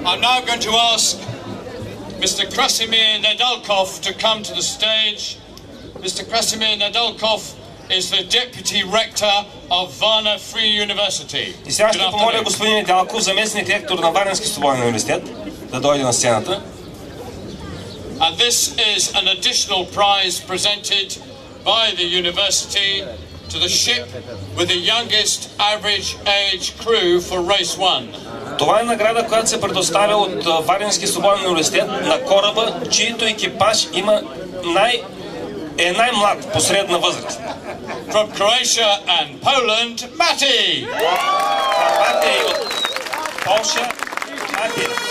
I'm now going to ask Mr. Krasimir Nedalkov to come to the stage. Mr. Krasimir Nedalkov is the Deputy Rector of Varna Free University. И сега ще помоля господин Недалков, заместник ректор на Варненски свободен университет, да дойде на сцената. And this is an additional prize presented by the university to the ship with the youngest average age crew for race 1. Това е награда, която се предоставя от Варненски свободен университет на кораба, чието екипаж има най-млад по средна възраст. From Croatia and Poland, Matti! Мати от Полша, Мати.